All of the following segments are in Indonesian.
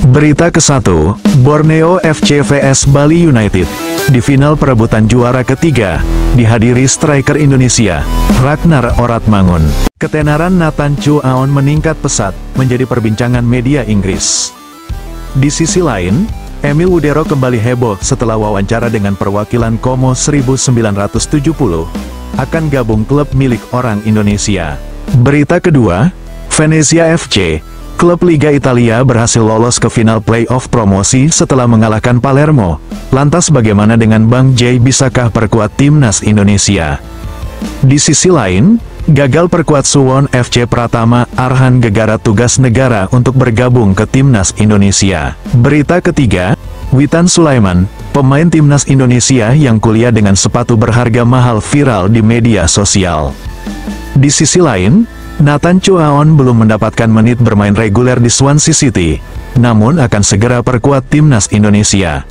Berita ke-1, Borneo FC vs Bali United. Di final perebutan juara ketiga, dihadiri striker Indonesia, Ragnar Oratmangun. Ketenaran Nathan Chu Aon meningkat pesat, menjadi perbincangan media Inggris. Di sisi lain, Emil Wudero kembali heboh setelah wawancara dengan perwakilan Como 1970, akan gabung klub milik orang Indonesia. Berita kedua, Venezia FC. Klub Liga Italia berhasil lolos ke final playoff promosi setelah mengalahkan Palermo. Lantas bagaimana dengan Bang J, bisakah perkuat timnas Indonesia? Di sisi lain, gagal perkuat Suwon FC Pratama Arhan Gegara tugas negara untuk bergabung ke timnas Indonesia. Berita ketiga, Witan Sulaiman, pemain timnas Indonesia yang kuliah dengan sepatu berharga mahal viral di media sosial. Di sisi lain, Nathan Chu Aon belum mendapatkan menit bermain reguler di Swansea City, namun akan segera perkuat timnas Indonesia.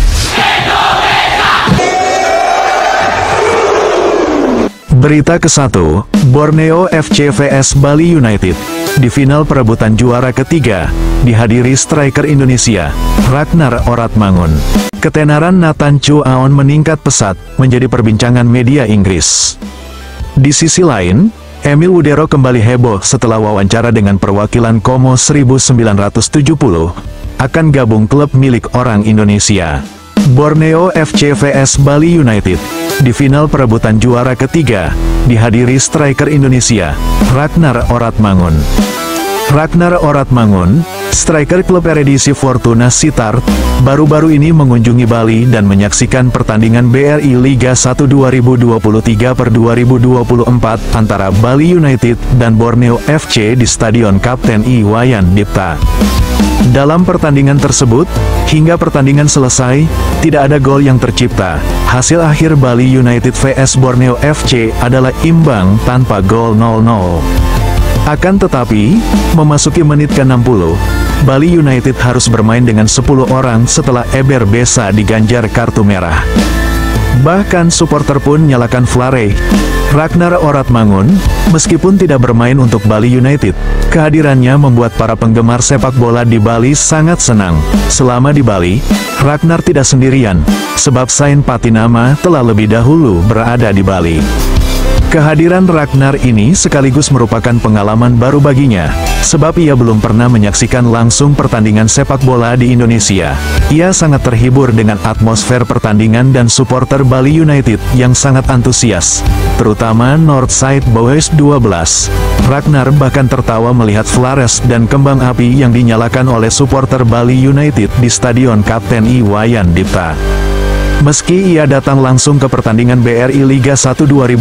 Berita ke-1, Borneo FC vs Bali United. Di final perebutan juara ketiga, dihadiri striker Indonesia, Ragnar Oratmangun. Ketenaran Nathan Chu Aon meningkat pesat, menjadi perbincangan media Inggris. Di sisi lain, Emil Wudero kembali heboh setelah wawancara dengan perwakilan Como 1970, akan gabung klub milik orang Indonesia. Borneo FC vs Bali United. Di final perebutan juara ketiga, dihadiri striker Indonesia, Ragnar Oratmangun. Ragnar Oratmangun, striker klub Eredivisie Fortuna Sittard, baru-baru ini mengunjungi Bali dan menyaksikan pertandingan BRI Liga 1 2023/2024 antara Bali United dan Borneo FC di Stadion Kapten Iwayan Dipta. Dalam pertandingan tersebut, hingga pertandingan selesai, tidak ada gol yang tercipta. Hasil akhir Bali United vs Borneo FC adalah imbang tanpa gol 0-0. Akan tetapi, memasuki menit ke-60, Bali United harus bermain dengan 10 orang setelah Eber Besa diganjar kartu merah. Bahkan supporter pun nyalakan flare. Ragnar Oratmangun, meskipun tidak bermain untuk Bali United, kehadirannya membuat para penggemar sepak bola di Bali sangat senang. Selama di Bali, Ragnar tidak sendirian, sebab Sain Patinama telah lebih dahulu berada di Bali. Kehadiran Ragnar ini sekaligus merupakan pengalaman baru baginya, sebab ia belum pernah menyaksikan langsung pertandingan sepak bola di Indonesia. Ia sangat terhibur dengan atmosfer pertandingan dan supporter Bali United yang sangat antusias, terutama Northside Boys 12. Ragnar bahkan tertawa melihat flares dan kembang api yang dinyalakan oleh supporter Bali United di Stadion Kapten Iwayan Dipta. Meski ia datang langsung ke pertandingan BRI Liga 1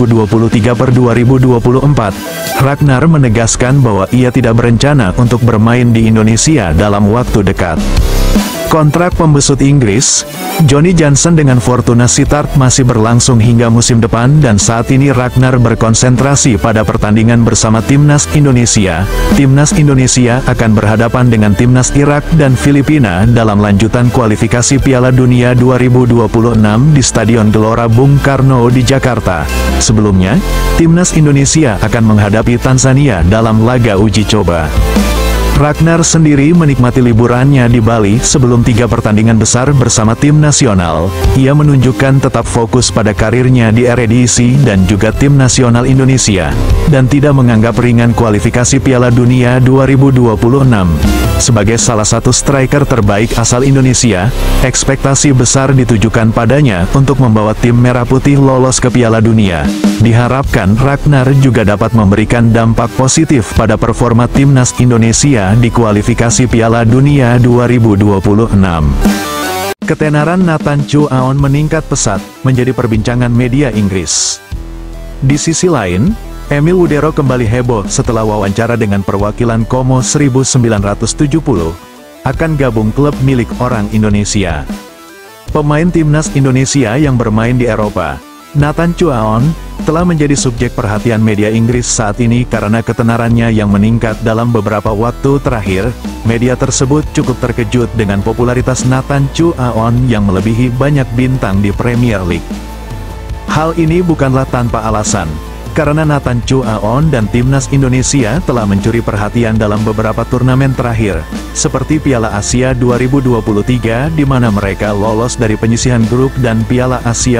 2023/2024, Ragnar menegaskan bahwa ia tidak berencana untuk bermain di Indonesia dalam waktu dekat. Kontrak pembesut Inggris, Johnny Johnson dengan Fortuna Sittard masih berlangsung hingga musim depan dan saat ini Ragnar berkonsentrasi pada pertandingan bersama Timnas Indonesia. Timnas Indonesia akan berhadapan dengan Timnas Irak dan Filipina dalam lanjutan kualifikasi Piala Dunia 2026 di Stadion Gelora Bung Karno di Jakarta. Sebelumnya, Timnas Indonesia akan menghadapi Tanzania dalam laga uji coba. Ragnar sendiri menikmati liburannya di Bali sebelum 3 pertandingan besar bersama tim nasional. Ia menunjukkan tetap fokus pada karirnya di Eredivisie dan juga tim nasional Indonesia, dan tidak menganggap ringan kualifikasi Piala Dunia 2026. Sebagai salah satu striker terbaik asal Indonesia, ekspektasi besar ditujukan padanya untuk membawa tim Merah Putih lolos ke Piala Dunia. Diharapkan Ragnar juga dapat memberikan dampak positif pada performa timnas Indonesia di kualifikasi Piala Dunia 2026. Ketenaran Nathan Chu Aon meningkat pesat, menjadi perbincangan media Inggris. Di sisi lain, Emil Wudero kembali heboh setelah wawancara dengan perwakilan Como 1970, akan gabung klub milik orang Indonesia. Pemain timnas Indonesia yang bermain di Eropa, Nathan Chu Aon, telah menjadi subjek perhatian media Inggris saat ini karena ketenarannya yang meningkat dalam beberapa waktu terakhir. Media tersebut cukup terkejut dengan popularitas Nathan Chu Aon yang melebihi banyak bintang di Premier League. Hal ini bukanlah tanpa alasan. karena Nathan Chu Aon dan Timnas Indonesia telah mencuri perhatian dalam beberapa turnamen terakhir, seperti Piala Asia 2023 di mana mereka lolos dari penyisihan grup dan Piala Asia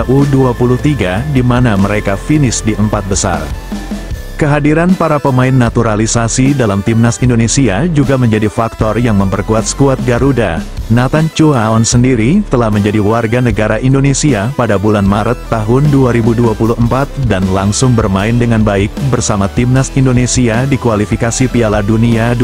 U23 di mana mereka finish di 4 besar. Kehadiran para pemain naturalisasi dalam Timnas Indonesia juga menjadi faktor yang memperkuat skuad Garuda. Nathan Chu Aon sendiri telah menjadi warga negara Indonesia pada bulan Maret tahun 2024 dan langsung bermain dengan baik bersama Timnas Indonesia di kualifikasi Piala Dunia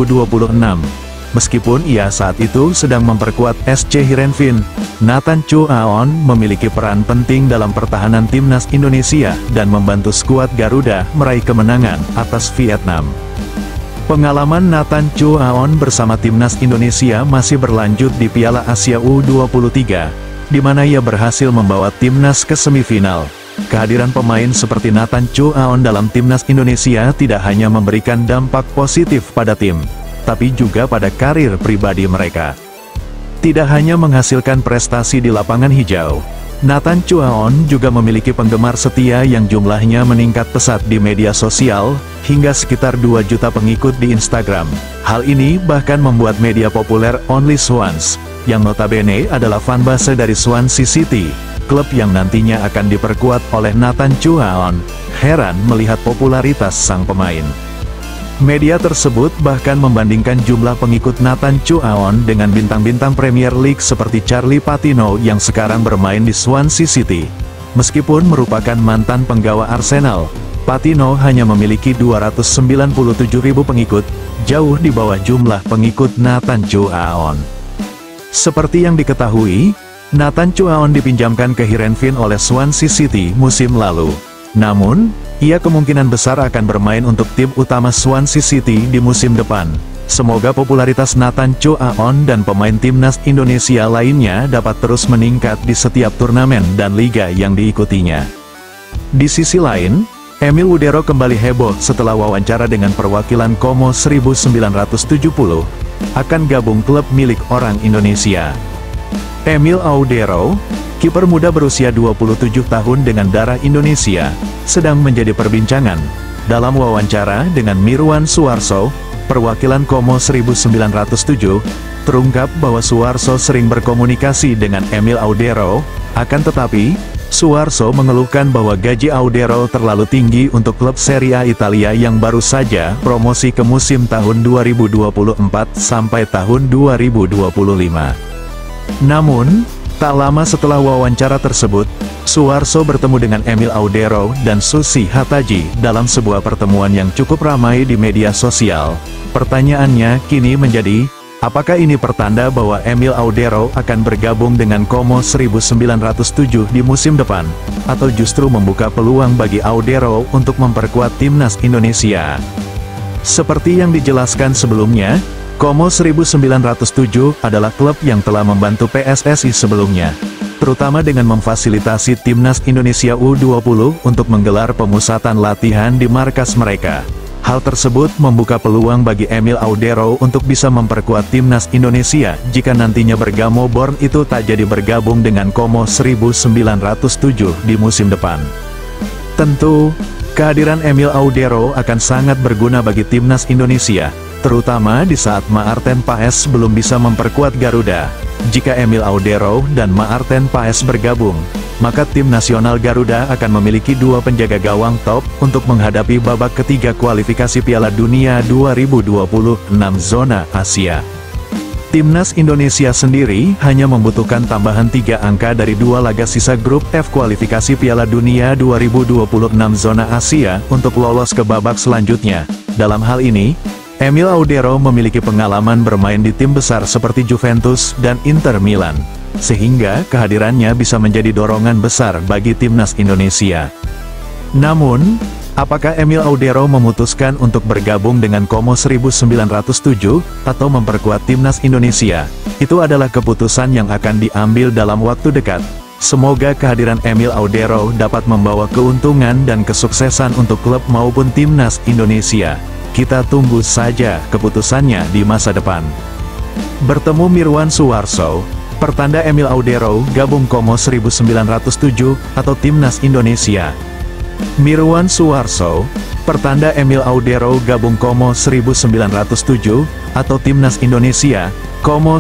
2026. Meskipun ia saat itu sedang memperkuat SC Heerenveen, Nathan Chu Aon memiliki peran penting dalam pertahanan Timnas Indonesia dan membantu skuad Garuda meraih kemenangan atas Vietnam. Pengalaman Nathan Chu Aon bersama Timnas Indonesia masih berlanjut di Piala Asia U23, di mana ia berhasil membawa Timnas ke semifinal. Kehadiran pemain seperti Nathan Chu Aon dalam Timnas Indonesia tidak hanya memberikan dampak positif pada tim, tapi juga pada karir pribadi mereka. Tidak hanya menghasilkan prestasi di lapangan hijau, Nathan Chu Aon juga memiliki penggemar setia yang jumlahnya meningkat pesat di media sosial, hingga sekitar 2 juta pengikut di Instagram. Hal ini bahkan membuat media populer Only Swans, yang notabene adalah fanbase dari Swansea City, klub yang nantinya akan diperkuat oleh Nathan Chu Aon, heran melihat popularitas sang pemain. Media tersebut bahkan membandingkan jumlah pengikut Nathan Chu Aon dengan bintang-bintang Premier League seperti Charlie Patino yang sekarang bermain di Swansea City. Meskipun merupakan mantan penggawa Arsenal, Patino hanya memiliki 297.000 pengikut, jauh di bawah jumlah pengikut Nathan Chu Aon. Seperti yang diketahui, Nathan Chu Aon dipinjamkan ke Heerenveen oleh Swansea City musim lalu. Namun, ia kemungkinan besar akan bermain untuk tim utama Swansea City di musim depan. Semoga popularitas Nathan Chu Aon dan pemain Timnas Indonesia lainnya dapat terus meningkat di setiap turnamen dan liga yang diikutinya. Di sisi lain, Emil Udero kembali heboh setelah wawancara dengan perwakilan Como 1970, akan gabung klub milik orang Indonesia. Emil Audero, kiper muda berusia 27 tahun dengan darah Indonesia, sedang menjadi perbincangan. Dalam wawancara dengan Mirwan Suarso, perwakilan Como 1907, terungkap bahwa Suarso sering berkomunikasi dengan Emil Audero, akan tetapi, Suarso mengeluhkan bahwa gaji Audero terlalu tinggi untuk klub Serie A Italia yang baru saja promosi ke musim tahun 2024 sampai tahun 2025. Namun, tak lama setelah wawancara tersebut, Suarso bertemu dengan Emil Audero dan Susi Hataji dalam sebuah pertemuan yang cukup ramai di media sosial. Pertanyaannya kini menjadi, apakah ini pertanda bahwa Emil Audero akan bergabung dengan Como 1907 di musim depan, atau justru membuka peluang bagi Audero untuk memperkuat Timnas Indonesia? Seperti yang dijelaskan sebelumnya, Como 1907 adalah klub yang telah membantu PSSI sebelumnya, terutama dengan memfasilitasi Timnas Indonesia U20 untuk menggelar pemusatan latihan di markas mereka. Hal tersebut membuka peluang bagi Emil Audero untuk bisa memperkuat Timnas Indonesia jika nantinya Bergamo Born itu tak jadi bergabung dengan Como 1907 di musim depan. Tentu, kehadiran Emil Audero akan sangat berguna bagi Timnas Indonesia, terutama di saat Maarten Paes belum bisa memperkuat Garuda. Jika Emil Audero dan Maarten Paes bergabung, maka tim nasional Garuda akan memiliki 2 penjaga gawang top untuk menghadapi babak ketiga kualifikasi Piala Dunia 2026 zona Asia. Timnas Indonesia sendiri hanya membutuhkan tambahan 3 angka dari 2 laga sisa grup F kualifikasi Piala Dunia 2026 zona Asia untuk lolos ke babak selanjutnya. Dalam hal ini, Emil Audero memiliki pengalaman bermain di tim besar seperti Juventus dan Inter Milan, sehingga kehadirannya bisa menjadi dorongan besar bagi Timnas Indonesia. Namun, apakah Emil Audero memutuskan untuk bergabung dengan Como 1907 atau memperkuat Timnas Indonesia? Itu adalah keputusan yang akan diambil dalam waktu dekat. Semoga kehadiran Emil Audero dapat membawa keuntungan dan kesuksesan untuk klub maupun Timnas Indonesia. Kita tunggu saja keputusannya di masa depan. Bertemu Mirwan Suarso, pertanda Emil Audero gabung Como 1907 atau Timnas Indonesia. Mirwan Suwarso, pertanda Emil Audero gabung Como 1907, atau Timnas Indonesia, Como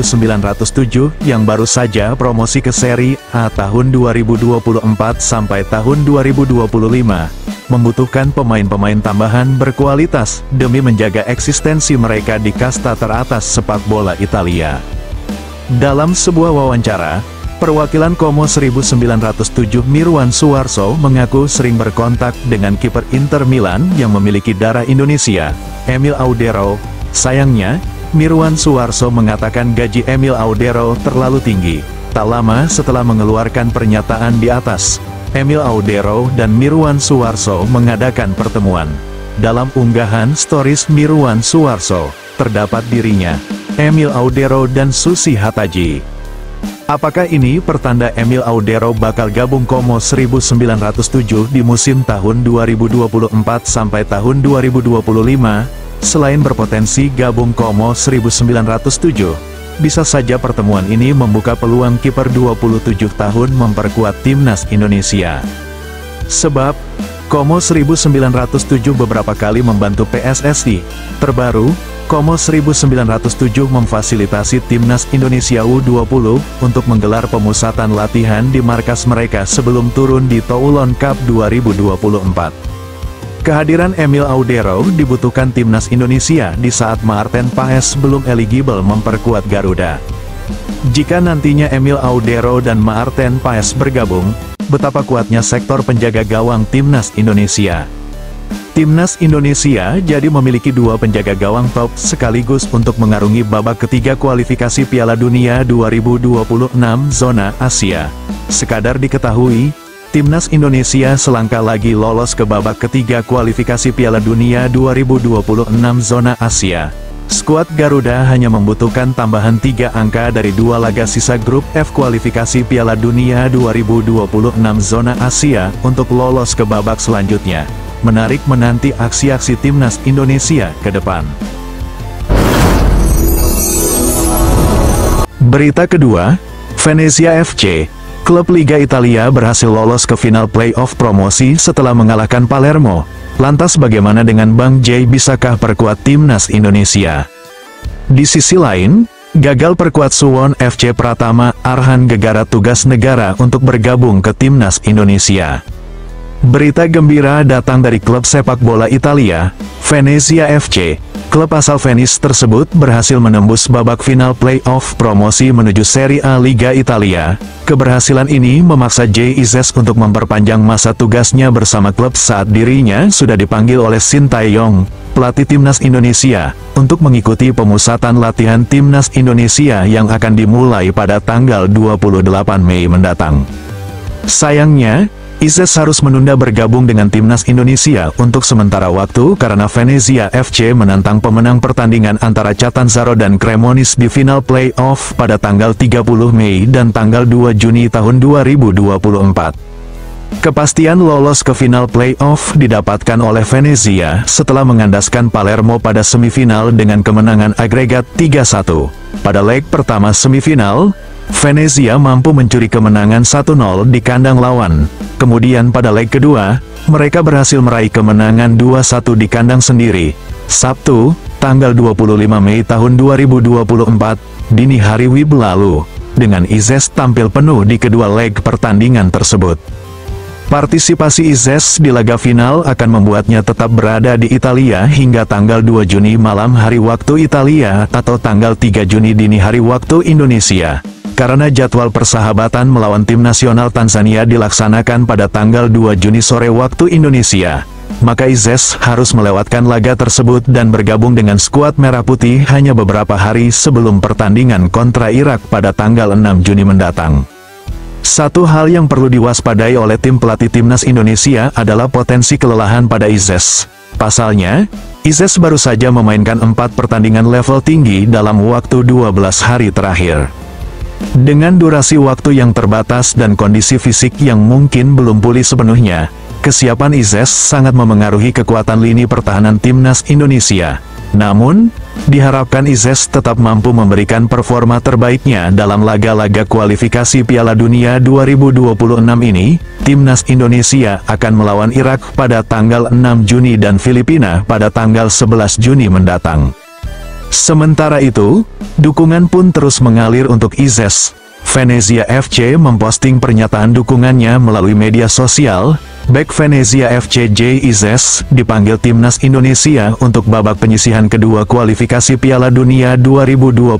1907 yang baru saja promosi ke Seri A tahun 2024 sampai tahun 2025, membutuhkan pemain-pemain tambahan berkualitas demi menjaga eksistensi mereka di kasta teratas sepak bola Italia. Dalam sebuah wawancara, perwakilan Como 1907 Mirwan Suwarso mengaku sering berkontak dengan kiper Inter Milan yang memiliki darah Indonesia, Emil Audero. Sayangnya, Mirwan Suwarso mengatakan gaji Emil Audero terlalu tinggi. Tak lama setelah mengeluarkan pernyataan di atas, Emil Audero dan Mirwan Suwarso mengadakan pertemuan. Dalam unggahan stories Mirwan Suwarso, terdapat dirinya, Emil Audero dan Susi Hataji. Apakah ini pertanda Emil Audero bakal gabung Como 1907 di musim tahun 2024 sampai tahun 2025? Selain berpotensi gabung Como 1907, bisa saja pertemuan ini membuka peluang kiper 27 tahun memperkuat Timnas Indonesia. Sebab, Como 1907 beberapa kali membantu PSSI. Terbaru, Como 1907 memfasilitasi Timnas Indonesia U20 untuk menggelar pemusatan latihan di markas mereka sebelum turun di Toulon Cup 2024. Kehadiran Emil Audero dibutuhkan Timnas Indonesia di saat Maarten Paes belum eligible memperkuat Garuda. Jika nantinya Emil Audero dan Maarten Paes bergabung, betapa kuatnya sektor penjaga gawang Timnas Indonesia. Timnas Indonesia jadi memiliki dua penjaga gawang top sekaligus untuk mengarungi babak ketiga kualifikasi Piala Dunia 2026 zona Asia. Sekadar diketahui, Timnas Indonesia selangkah lagi lolos ke babak ketiga kualifikasi Piala Dunia 2026 zona Asia. Skuad Garuda hanya membutuhkan tambahan 3 angka dari 2 laga sisa grup F kualifikasi Piala Dunia 2026 zona Asia untuk lolos ke babak selanjutnya. Menarik menanti aksi-aksi Timnas Indonesia ke depan. Berita kedua, Venezia FC, klub Liga Italia berhasil lolos ke final playoff promosi setelah mengalahkan Palermo. Lantas bagaimana dengan Bang J, bisakah perkuat Timnas Indonesia? Di sisi lain, gagal perkuat Suwon FC Pratama Arhan Gegara tugas negara untuk bergabung ke Timnas Indonesia. Berita gembira datang dari klub sepak bola Italia, Venezia FC. Klub asal Venice tersebut berhasil menembus babak final playoff promosi menuju Serie A Liga Italia. Keberhasilan ini memaksa J. Izes untuk memperpanjang masa tugasnya bersama klub saat dirinya sudah dipanggil oleh Sintayong, pelatih Timnas Indonesia, untuk mengikuti pemusatan latihan Timnas Indonesia yang akan dimulai pada tanggal 28 Mei mendatang. Sayangnya, Izes harus menunda bergabung dengan Timnas Indonesia untuk sementara waktu karena Venezia FC menantang pemenang pertandingan antara Catanzaro dan Cremonese di final playoff pada tanggal 30 Mei dan tanggal 2 Juni tahun 2024. Kepastian lolos ke final playoff didapatkan oleh Venezia setelah mengandaskan Palermo pada semifinal dengan kemenangan agregat 3-1. Pada leg pertama semifinal, Venezia mampu mencuri kemenangan 1-0 di kandang lawan. Kemudian pada leg kedua, mereka berhasil meraih kemenangan 2-1 di kandang sendiri. Sabtu, tanggal 25 Mei tahun 2024, dini hari WIB lalu, dengan Izes tampil penuh di kedua leg pertandingan tersebut. Partisipasi Izes di laga final akan membuatnya tetap berada di Italia hingga tanggal 2 Juni malam hari waktu Italia atau tanggal 3 Juni dini hari waktu Indonesia. Karena jadwal persahabatan melawan tim nasional Tanzania dilaksanakan pada tanggal 2 Juni sore waktu Indonesia, maka Izes harus melewatkan laga tersebut dan bergabung dengan skuad Merah Putih hanya beberapa hari sebelum pertandingan kontra Irak pada tanggal 6 Juni mendatang. Satu hal yang perlu diwaspadai oleh tim pelatih Timnas Indonesia adalah potensi kelelahan pada Izes. Pasalnya, Izes baru saja memainkan 4 pertandingan level tinggi dalam waktu 12 hari terakhir. Dengan durasi waktu yang terbatas dan kondisi fisik yang mungkin belum pulih sepenuhnya, kesiapan Izes sangat memengaruhi kekuatan lini pertahanan Timnas Indonesia. Namun, diharapkan Izes tetap mampu memberikan performa terbaiknya dalam laga-laga kualifikasi Piala Dunia 2026 ini. Timnas Indonesia akan melawan Irak pada tanggal 6 Juni dan Filipina pada tanggal 11 Juni mendatang. Sementara itu, dukungan pun terus mengalir untuk Izes. Venezia FC memposting pernyataan dukungannya melalui media sosial. Bek Venezia FC J. Izes dipanggil Timnas Indonesia untuk babak penyisihan kedua kualifikasi Piala Dunia 2026.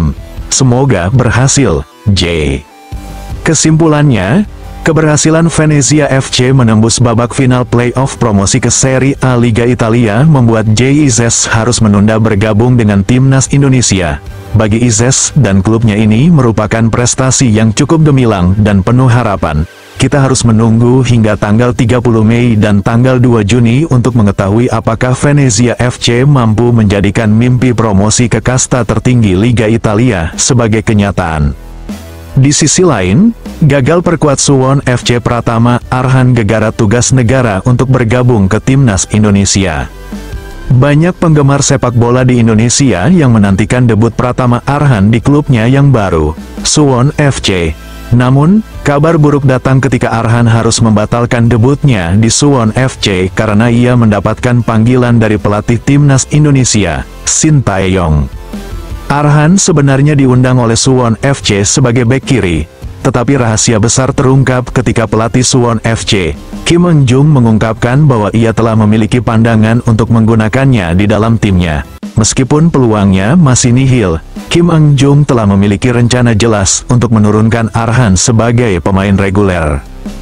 Semoga berhasil, J. Kesimpulannya, keberhasilan Venezia FC menembus babak final playoff promosi ke Serie A Liga Italia membuat J. Izes harus menunda bergabung dengan Timnas Indonesia. Bagi Izes dan klubnya ini merupakan prestasi yang cukup gemilang dan penuh harapan. Kita harus menunggu hingga tanggal 30 Mei dan tanggal 2 Juni untuk mengetahui apakah Venezia FC mampu menjadikan mimpi promosi ke kasta tertinggi Liga Italia sebagai kenyataan. Di sisi lain, gagal perkuat Suwon FC Pratama Arhan Gegara tugas negara untuk bergabung ke Timnas Indonesia. Banyak penggemar sepak bola di Indonesia yang menantikan debut Pratama Arhan di klubnya yang baru, Suwon FC. Namun, kabar buruk datang ketika Arhan harus membatalkan debutnya di Suwon FC karena ia mendapatkan panggilan dari pelatih Timnas Indonesia, Shin Tae-yong. Arhan sebenarnya diundang oleh Suwon FC sebagai bek kiri, tetapi rahasia besar terungkap ketika pelatih Suwon FC, Kim Eun-jung mengungkapkan bahwa ia telah memiliki pandangan untuk menggunakannya di dalam timnya. Meskipun peluangnya masih nihil, Kim Eun-jung telah memiliki rencana jelas untuk menurunkan Arhan sebagai pemain reguler.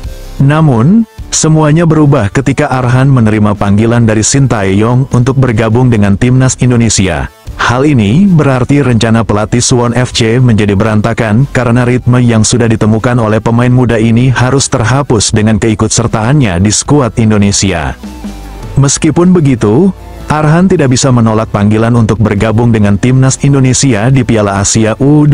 Namun, semuanya berubah ketika Arhan menerima panggilan dari Shin Tae-yong untuk bergabung dengan Timnas Indonesia. Hal ini berarti rencana pelatih Suwon FC menjadi berantakan karena ritme yang sudah ditemukan oleh pemain muda ini harus terhapus dengan keikutsertaannya di skuad Indonesia. Meskipun begitu, Arhan tidak bisa menolak panggilan untuk bergabung dengan Timnas Indonesia di Piala Asia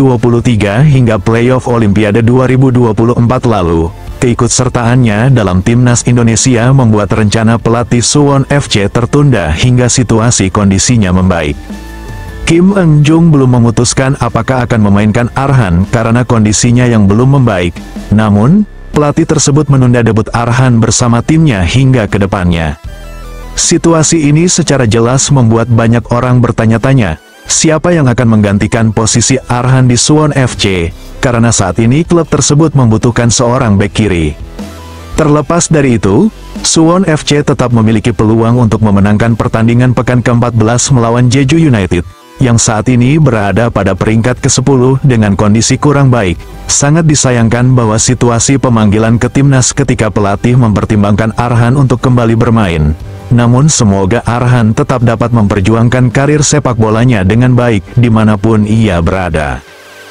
U23 hingga playoff Olimpiade 2024 lalu. Keikutsertaannya dalam Timnas Indonesia membuat rencana pelatih Suwon FC tertunda hingga situasi kondisinya membaik. Kim Eun-jung belum memutuskan apakah akan memainkan Arhan karena kondisinya yang belum membaik. Namun, pelatih tersebut menunda debut Arhan bersama timnya hingga ke depannya. Situasi ini secara jelas membuat banyak orang bertanya-tanya, siapa yang akan menggantikan posisi Arhan di Suwon FC, karena saat ini klub tersebut membutuhkan seorang bek kiri. Terlepas dari itu, Suwon FC tetap memiliki peluang untuk memenangkan pertandingan pekan ke-14 melawan Jeju United, yang saat ini berada pada peringkat ke-10 dengan kondisi kurang baik. Sangat disayangkan bahwa situasi pemanggilan ke timnas ketika pelatih mempertimbangkan Arhan untuk kembali bermain. Namun semoga Arhan tetap dapat memperjuangkan karir sepak bolanya dengan baik dimanapun ia berada.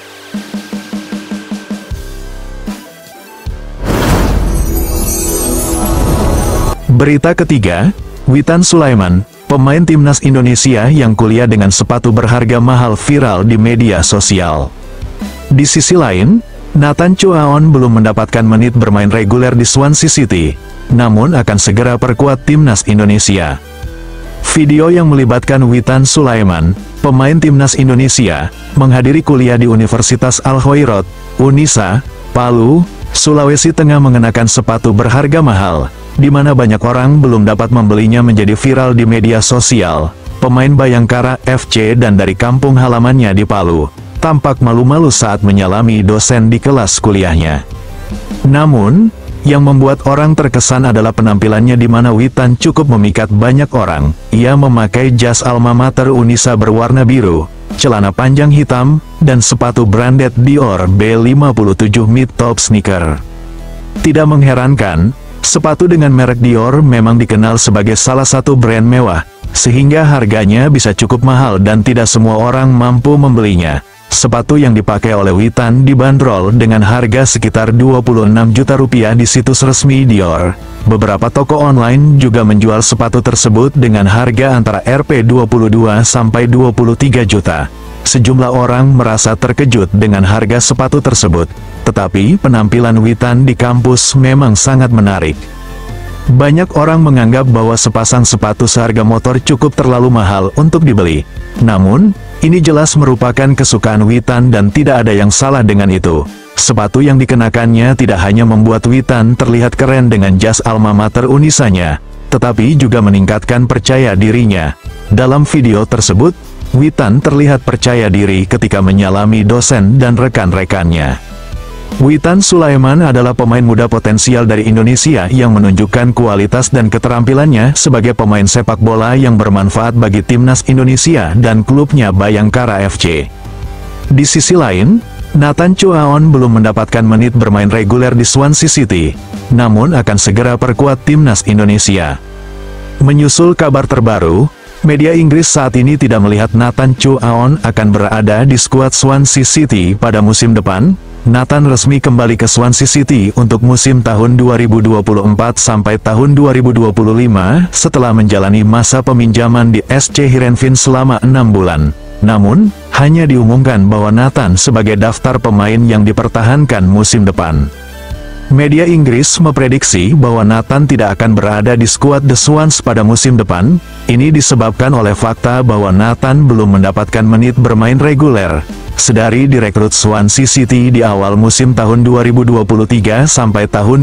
Berita ketiga, Witan Sulaiman, pemain Timnas Indonesia yang kuliah dengan sepatu berharga mahal viral di media sosial. Di sisi lain, Nathan Chuaon belum mendapatkan menit bermain reguler di Swansea City, namun akan segera perkuat Timnas Indonesia. Video yang melibatkan Witan Sulaiman, pemain Timnas Indonesia, menghadiri kuliah di Universitas Al-Khoirot, Unisa, Palu, Sulawesi Tengah mengenakan sepatu berharga mahal, di mana banyak orang belum dapat membelinya menjadi viral di media sosial. Pemain Bayangkara FC dan dari kampung halamannya di Palu, tampak malu-malu saat menyalami dosen di kelas kuliahnya. Namun, yang membuat orang terkesan adalah penampilannya di mana Witan cukup memikat banyak orang. Ia memakai jas alma mater Unisa berwarna biru, celana panjang hitam, dan sepatu branded Dior B57 mid-top sneaker. Tidak mengherankan, sepatu dengan merek Dior memang dikenal sebagai salah satu brand mewah, sehingga harganya bisa cukup mahal dan tidak semua orang mampu membelinya. Sepatu yang dipakai oleh Witan dibanderol dengan harga sekitar 26 juta rupiah di situs resmi Dior. Beberapa toko online juga menjual sepatu tersebut dengan harga antara Rp 22 sampai 23 juta. Sejumlah orang merasa terkejut dengan harga sepatu tersebut, tetapi penampilan Witan di kampus memang sangat menarik. Banyak orang menganggap bahwa sepasang sepatu seharga motor cukup terlalu mahal untuk dibeli. Namun, ini jelas merupakan kesukaan Witan dan tidak ada yang salah dengan itu. Sepatu yang dikenakannya tidak hanya membuat Witan terlihat keren dengan jas alma mater Unisanya, tetapi juga meningkatkan percaya dirinya. Dalam video tersebut, Witan terlihat percaya diri ketika menyalami dosen dan rekan-rekannya. Witan Sulaiman adalah pemain muda potensial dari Indonesia yang menunjukkan kualitas dan keterampilannya sebagai pemain sepak bola yang bermanfaat bagi timnas Indonesia dan klubnya Bayangkara FC. Di sisi lain, Nathan Chow Aon belum mendapatkan menit bermain reguler di Swansea City, namun akan segera perkuat timnas Indonesia. Menyusul kabar terbaru, media Inggris saat ini tidak melihat Nathan Chow Aon akan berada di skuad Swansea City pada musim depan. Nathan resmi kembali ke Swansea City untuk musim tahun 2024 sampai tahun 2025 setelah menjalani masa peminjaman di SC Heerenveen selama 6 bulan. Namun, hanya diumumkan bahwa Nathan sebagai daftar pemain yang dipertahankan musim depan. Media Inggris memprediksi bahwa Nathan tidak akan berada di skuad The Swans pada musim depan. Ini disebabkan oleh fakta bahwa Nathan belum mendapatkan menit bermain reguler sedari direkrut Swansea City di awal musim tahun 2023 sampai tahun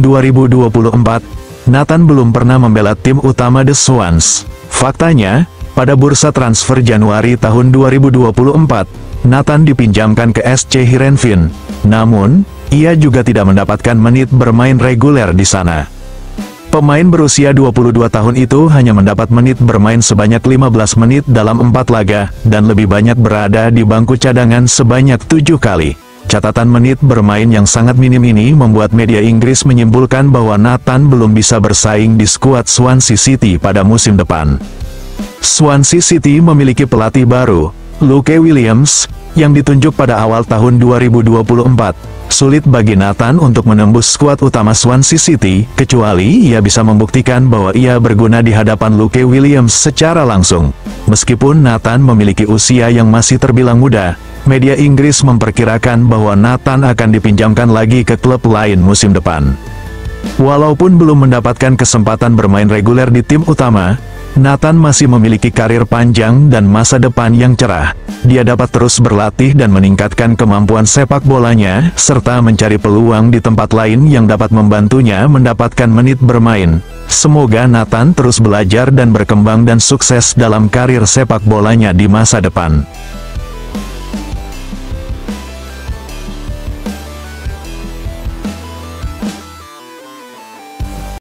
2024. Nathan belum pernah membela tim utama The Swans. Faktanya, pada bursa transfer Januari tahun 2024, Nathan dipinjamkan ke SC Heerenveen. Namun, ia juga tidak mendapatkan menit bermain reguler di sana. Pemain berusia 22 tahun itu hanya mendapat menit bermain sebanyak 15 menit dalam 4 laga, dan lebih banyak berada di bangku cadangan sebanyak 7 kali. Catatan menit bermain yang sangat minim ini membuat media Inggris menyimpulkan bahwa Nathan belum bisa bersaing di skuad Swansea City pada musim depan. Swansea City memiliki pelatih baru, Luke Williams, yang ditunjuk pada awal tahun 2024. Sulit bagi Nathan untuk menembus skuad utama Swansea City, kecuali ia bisa membuktikan bahwa ia berguna di hadapan Luke Williams secara langsung. Meskipun Nathan memiliki usia yang masih terbilang muda, media Inggris memperkirakan bahwa Nathan akan dipinjamkan lagi ke klub lain musim depan. Walaupun belum mendapatkan kesempatan bermain reguler di tim utama, Nathan masih memiliki karir panjang dan masa depan yang cerah. Dia dapat terus berlatih dan meningkatkan kemampuan sepak bolanya, serta mencari peluang di tempat lain yang dapat membantunya mendapatkan menit bermain. Semoga Nathan terus belajar dan berkembang dan sukses dalam karir sepak bolanya di masa depan.